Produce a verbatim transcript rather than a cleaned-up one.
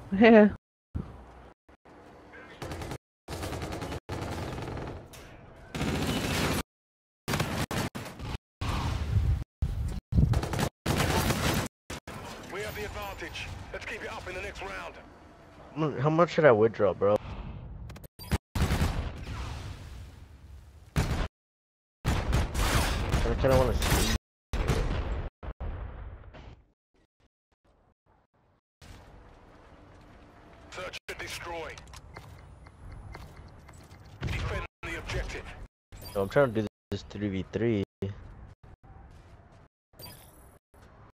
Yeah. We have the advantage. Let's keep it up in the next round. How much should I withdraw, bro? I kind of want to see. Search and destroy. Defend the objective. No, I'm trying to do this three v three.